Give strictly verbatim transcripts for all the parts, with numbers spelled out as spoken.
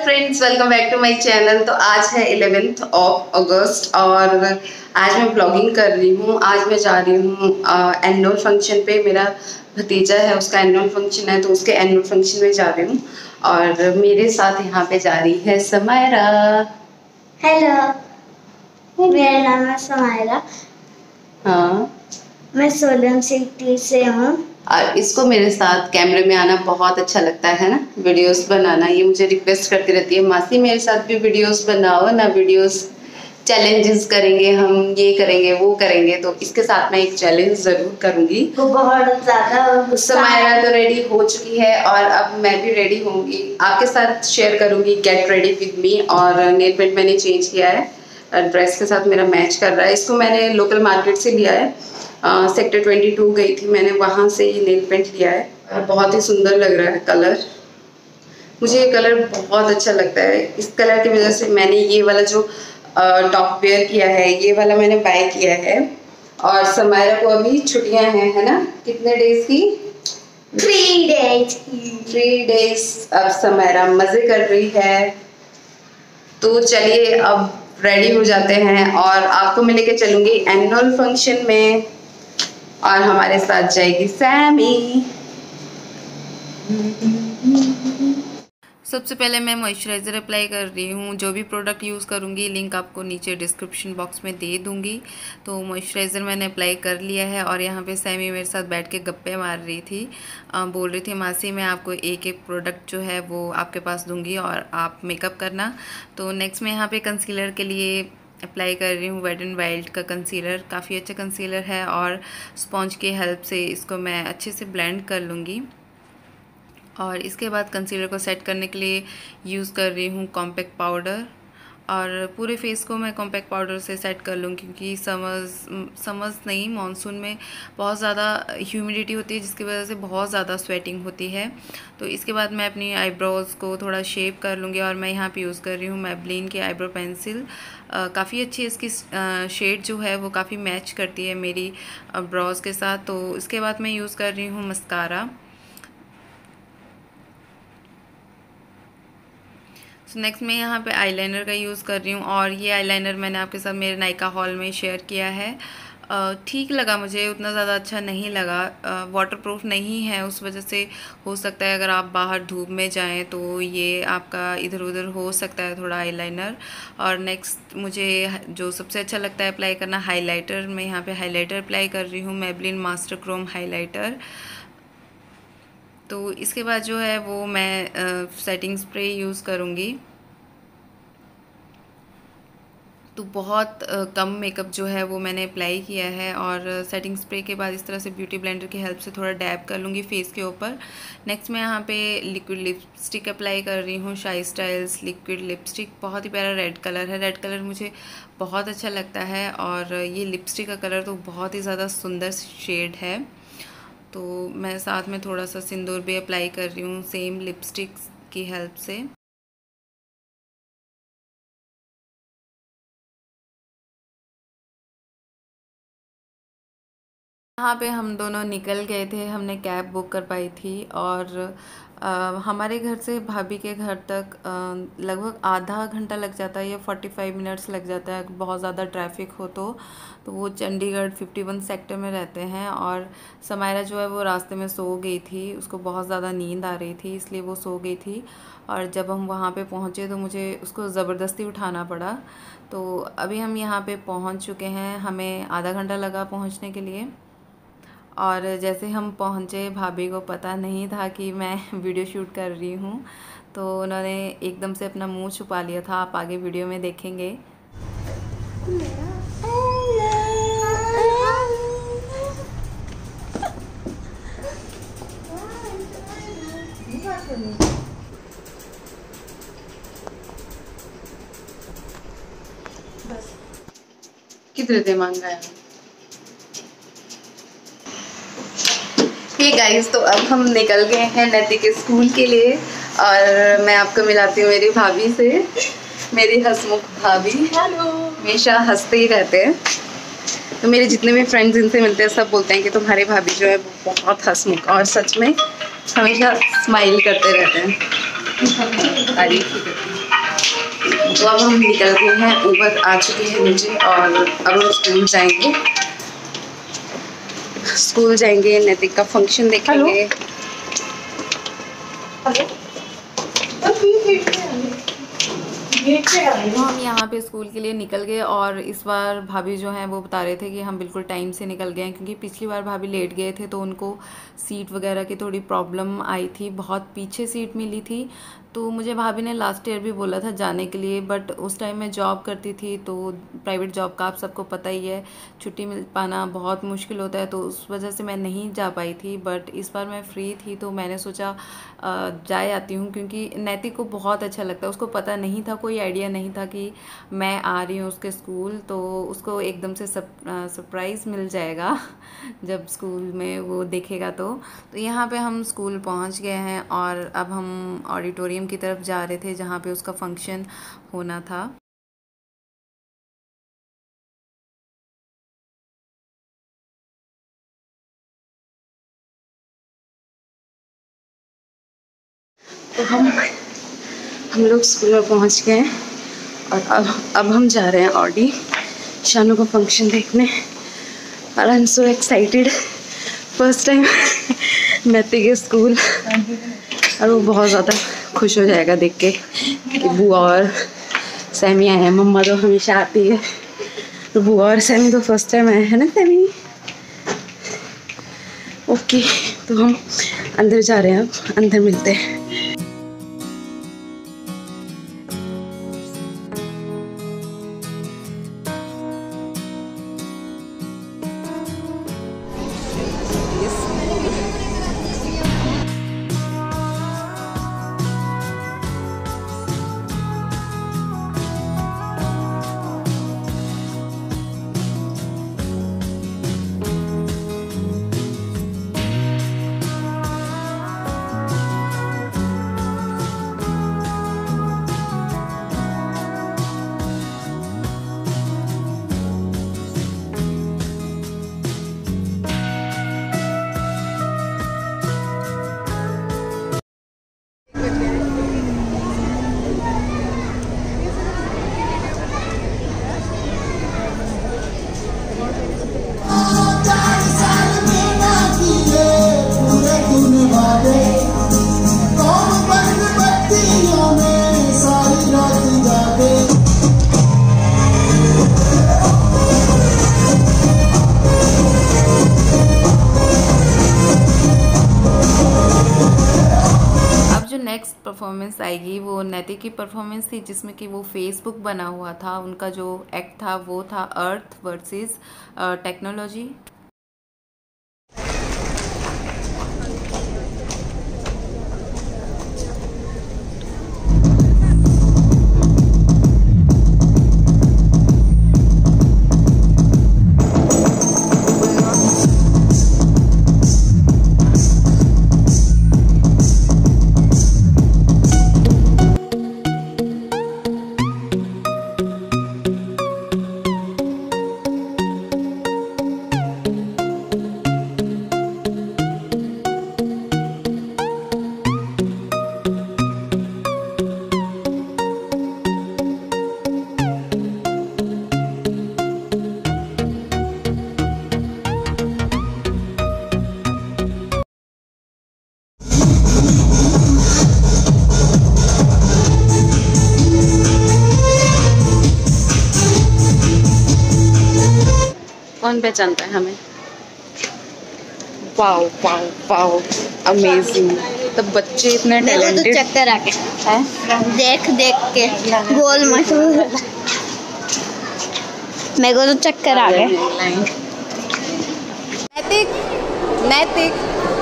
Friends, welcome back to my channel. तो आज है इलेवेंथ ऑफ अगस्त और आज मैं ब्लॉगिंग कर रही हूँ। आज मैं जा रही हूँ एनुअल फंक्शन पे। मेरा भतीजा है, उसका एनुअल फंक्शन है, तो उसके एनुअल फंक्शन में जा रही हूँ। और मेरे साथ यहाँ पे जा रही है समायरा। हेलो, मेरा नाम है समायरा। हाँ, मैं सोलन सिटी से हूँ। और इसको मेरे साथ कैमरे में आना बहुत अच्छा लगता है ना, वीडियोस बनाना। ये मुझे रिक्वेस्ट करती रहती है, मासी मेरे साथ भी वीडियोस बनाओ ना, वीडियोस चैलेंजेस करेंगे, हम ये करेंगे वो करेंगे। तो इसके साथ मैं एक चैलेंज जरूर करूंगी। वो बहुत ज़्यादा समायरा तो रेडी हो चुकी है और अब मैं भी रेडी होंगी, आपके साथ शेयर करूंगी गेट रेडी विद मी। और नेल पेंट मैंने चेंज किया है, ड्रेस के साथ मेरा मैच कर रहा है। इसको मैंने लोकल मार्केट से लिया है, सेक्टर ट्वेंटी टू गई थी मैंने, वहाँ से ये नेल पेंट लिया है और बहुत ही सुंदर लग रहा है कलर। मुझे ये कलर बहुत अच्छा लगता है। इस कलर की वजह से मैंने ये वाला जो टॉप वेयर किया है, ये वाला मैंने बाय किया है। और समायरा को अभी छुट्टियां हैं, है ना? कितने डेज की? थ्री डेज थ्री डेज अब समायरा मजे कर रही है। तो चलिए अब रेडी हो जाते हैं और आपको मैं लेके चलूंगी एनुअल फंक्शन में और हमारे साथ जाएगी सैमी। सबसे पहले मैं मॉइस्चराइज़र अप्लाई कर रही हूँ। जो भी प्रोडक्ट यूज़ करूँगी लिंक आपको नीचे डिस्क्रिप्शन बॉक्स में दे दूँगी। तो मॉइस्चराइज़र मैंने अप्लाई कर लिया है और यहाँ पे सैमी मेरे साथ बैठ के गप्पे मार रही थी। आ, बोल रही थी मासी मैं आपको एक एक प्रोडक्ट जो है वो आपके पास दूँगी और आप मेकअप करना। तो नेक्स्ट मैं यहाँ पर कंसीलर के लिए अप्लाई कर रही हूँ वेट एंड वाइल्ड का कंसीलर। काफ़ी अच्छा कंसीलर है और स्पॉन्ज की हेल्प से इसको मैं अच्छे से ब्लेंड कर लूँगी। और इसके बाद कंसीलर को सेट करने के लिए यूज़ कर रही हूँ कॉम्पैक्ट पाउडर। और पूरे फेस को मैं कॉम्पैक्ट पाउडर से सेट कर लूँगी क्योंकि समर्स समर्स नहीं मानसून में बहुत ज़्यादा ह्यूमिडिटी होती है, जिसकी वजह से बहुत ज़्यादा स्वेटिंग होती है। तो इसके बाद मैं अपनी आईब्रोज़ को थोड़ा शेप कर लूँगी और मैं यहाँ पे यूज़ कर रही हूँ मैबलिन की आईब्रो पेंसिल। काफ़ी अच्छी इसकी शेड जो है वो काफ़ी मैच करती है मेरी ब्रोज़ के साथ। तो इसके बाद मैं यूज़ कर रही हूँ मस्कारा। सो नेक्स्ट मैं यहाँ पे आईलाइनर का यूज़ कर रही हूँ और ये आईलाइनर मैंने आपके साथ मेरे नायका हॉल में शेयर किया है। ठीक लगा मुझे, उतना ज़्यादा अच्छा नहीं लगा। वाटरप्रूफ नहीं है, उस वजह से हो सकता है अगर आप बाहर धूप में जाएं तो ये आपका इधर उधर हो सकता है थोड़ा आईलाइनर। और नेक्स्ट मुझे जो सबसे अच्छा लगता है अप्लाई करना, हाइलाइटर। मैं यहाँ पे हाइलाइटर अप्लाई कर रही हूँ, मैबलिन मास्टर क्रोम हाइलाइटर। तो इसके बाद जो है वो मैं सेटिंग स्प्रे यूज़ करूँगी। तो बहुत आ, कम मेकअप जो है वो मैंने अप्लाई किया है और सेटिंग स्प्रे के बाद इस तरह से ब्यूटी ब्लेंडर की हेल्प से थोड़ा डैब कर लूँगी फेस के ऊपर। नेक्स्ट मैं यहाँ पे लिक्विड लिपस्टिक अप्लाई कर रही हूँ, शाई स्टाइल्स लिक्विड लिपस्टिक। बहुत ही प्यारा रेड कलर है, रेड कलर मुझे बहुत अच्छा लगता है और ये लिपस्टिक का कलर तो बहुत ही ज़्यादा सुंदर शेड है। तो मैं साथ में थोड़ा सा सिंदूर भी अप्लाई कर रही हूँ सेम लिपस्टिक की हेल्प से। यहाँ पे हम दोनों निकल गए थे, हमने कैब बुक कर पाई थी और आ, हमारे घर से भाभी के घर तक लगभग आधा घंटा लग जाता है या पैंतालीस मिनट्स लग जाता है बहुत ज़्यादा ट्रैफिक हो तो। तो वो चंडीगढ़ इक्यावन सेक्टर में रहते हैं और समायरा जो है वो रास्ते में सो गई थी, उसको बहुत ज़्यादा नींद आ रही थी इसलिए वो सो गई थी। और जब हम वहाँ पे पहुँचे तो मुझे उसको ज़बरदस्ती उठाना पड़ा। तो अभी हम यहाँ पे पहुँच चुके हैं, हमें आधा घंटा लगा पहुँचने के लिए। और जैसे हम पहुँचे भाभी को पता नहीं था कि मैं वीडियो शूट कर रही हूँ, तो उन्होंने एकदम से अपना मुंह छुपा लिया था। आप आगे वीडियो में देखेंगे। कितने दे मांगा है? हे गाइस, तो अब हम निकल गए हैं नदी के स्कूल के लिए और मैं आपको मिलाती हूँ मेरी भाभी से। मेरी हंसमुख भाभी हमेशा हंसते ही रहते हैं। तो मेरे जितने भी फ्रेंड्स इनसे मिलते हैं सब बोलते हैं कि तुम्हारे भाभी जो है वो बहुत हंसमुख और सच में हमेशा स्माइल करते रहते हैं। तारीफ ही करती हैं। तो अब हम निकल गए हैं, ऊबर आ चुके हैं नीचे और अब हम स्कूल जाएंगे स्कूल जाएंगे नैतिक का फंक्शन देखेंगे। तो हम यहाँ पे स्कूल के लिए निकल गए और इस बार भाभी जो हैं वो बता रहे थे कि हम बिल्कुल टाइम से निकल गए हैं, क्योंकि पिछली बार भाभी लेट गए थे तो उनको सीट वगैरह की थोड़ी प्रॉब्लम आई थी, बहुत पीछे सीट मिली थी। तो मुझे भाभी ने लास्ट ईयर भी बोला था जाने के लिए, बट उस टाइम मैं जॉब करती थी, तो प्राइवेट जॉब का आप सबको पता ही है, छुट्टी मिल पाना बहुत मुश्किल होता है, तो उस वजह से मैं नहीं जा पाई थी। बट इस बार मैं फ्री थी तो मैंने सोचा जाए आती हूँ, क्योंकि नैतिक को बहुत अच्छा लगता है। उसको पता नहीं था, कोई आइडिया नहीं था कि मैं आ रही हूँ उसके स्कूल, तो उसको एकदम से सरप्राइज़ मिल जाएगा जब स्कूल में वो देखेगा। तो तो यहाँ पे हम स्कूल पहुँच गए हैं और अब हम ऑडिटोरियम की तरफ जा रहे थे जहाँ पे उसका फंक्शन होना था। तो हम हम लोग स्कूल में पहुँच गए हैं और अब अब हम जा रहे हैं ऑडी शानू का फंक्शन देखने। और I am so excited, first time Naitik के स्कूल, और वो बहुत ज़्यादा खुश हो जाएगा देख के कि बुआ और सैमी आए हैं। मम्मा तो हमेशा आती है, तो बुआ और सैमी तो फर्स्ट टाइम आए हैं ना सैमी। ओके, तो हम अंदर जा रहे हैं, अब अंदर मिलते हैं। नेक्स्ट परफॉर्मेंस आएगी वो नैतिक की परफॉर्मेंस थी, जिसमें कि वो फेसबुक बना हुआ था। उनका जो एक्ट था वो था अर्थ वर्सेस टेक्नोलॉजी। कौन पहचानता है हमें? Wow wow wow, amazing. तो बच्चे इतने टैलेंटेड। तो चक्कर आ गया है देख देख के, गोल मत मेरे को तो चक्कर आ गए। नैतिक नैतिक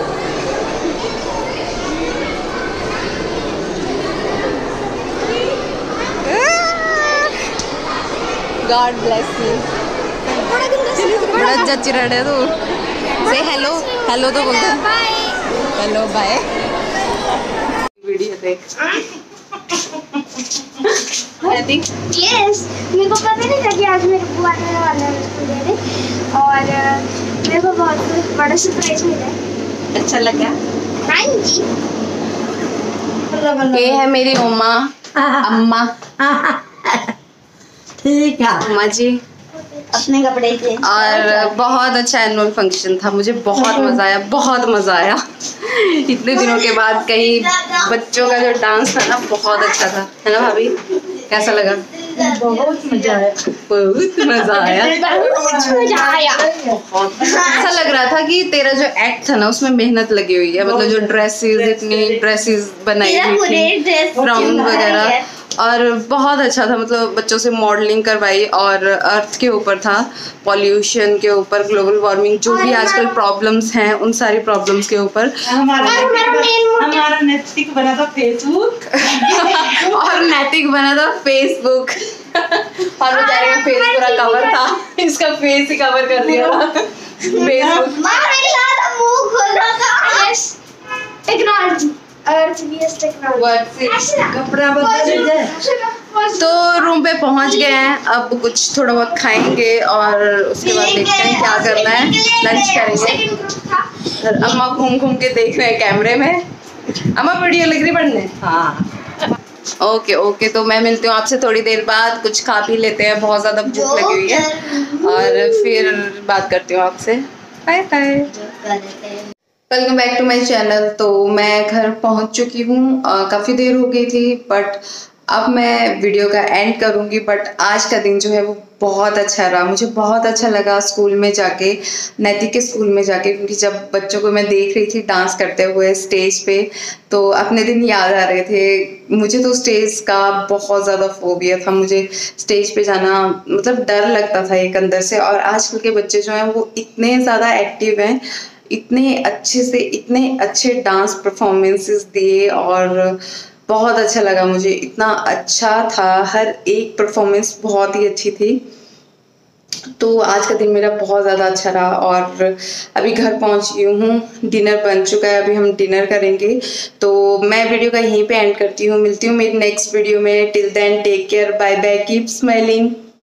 गॉड ब्लेस यू। बड़ा जच रहा है तू। से हेलो हेलो तो बोलते हेलो बाय। वीडियो देख। यस, मेरे को पता नहीं था कि आज मेरे बुआ आने वाला है मेरे, और मेरे को बहुत बड़ा सरप्राइज मिला है। अच्छा लगा? हाँ जी। ये है मेरी उम्मा, अम्मा ठीक है अम्मा जी अपने कपड़े थे। और बहुत अच्छा एनुअल फंक्शन था, मुझे बहुत मज़ा आया, बहुत मज़ा आया। इतने दिनों के बाद कहीं बच्चों का जो डांस था ना बहुत अच्छा था, है ना भाभी? कैसा लगा? बहुत मजा आया बहुत मज़ा आया। बहुत मजा आया। बहुत अच्छा लग रहा था कि तेरा जो एक्ट था ना उसमें मेहनत लगी हुई है, मतलब जो ड्रेसेस इतनी ड्रेसेस बनाई हुई थी, ब्राउन वगैरह, और बहुत अच्छा था। मतलब बच्चों से मॉडलिंग करवाई और अर्थ के ऊपर था, पॉल्यूशन के ऊपर, ग्लोबल वार्मिंग, जो भी आजकल प्रॉब्लम्स हैं उन सारी प्रॉब्लम्स के ऊपर। हमारा हमारा नैतिक बना था फेसबुक और नैतिक बना था फेसबुक और बेचारे का फेस पूरा कवर था, इसका फेस ही कवर कर दिया था Facebook. Technology earth VS technology कपड़ा बदल तो रूम पे पहुंच गए हैं, अब कुछ थोड़ा बहुत खाएंगे और उसके बाद देखते हैं क्या करना है, लंच करेंगे। और अम्मा घूम घूम के देख रहे हैं कैमरे में। अम्मा वीडियो लग रही पढ़ने? हाँ ओके ओके, तो मैं मिलती हूँ आपसे थोड़ी देर बाद, कुछ खा पी लेते हैं, बहुत ज़्यादा भूख लगी हुई है, और फिर बात करती हूँ आपसे। Bye bye, welcome back to my channel. तो मैं घर पहुंच चुकी हूँ, काफ़ी देर हो गई थी, बट अब मैं वीडियो का एंड करूँगी। बट आज का दिन जो है वो बहुत अच्छा रहा, मुझे बहुत अच्छा लगा स्कूल में जाके, नैतिक के स्कूल में जाके, क्योंकि जब बच्चों को मैं देख रही थी डांस करते हुए स्टेज पे तो अपने दिन याद आ रहे थे। मुझे तो स्टेज का बहुत ज़्यादा फोबिया था, मुझे स्टेज पे जाना मतलब डर लगता था एक अंदर से। और आजकल के बच्चे जो हैं वो इतने ज़्यादा एक्टिव हैं, इतने अच्छे से इतने अच्छे डांस परफॉर्मेंसेस दिए, और बहुत अच्छा लगा मुझे, इतना अच्छा था, हर एक परफॉर्मेंस बहुत ही अच्छी थी। तो आज का दिन मेरा बहुत ज़्यादा अच्छा रहा, और अभी घर पहुंची हूँ, डिनर बन चुका है, अभी हम डिनर करेंगे। तो मैं वीडियो का यहीं पे एंड करती हूँ, मिलती हूँ मेरी नेक्स्ट वीडियो में। Till then take care, bye bye, keep smiling.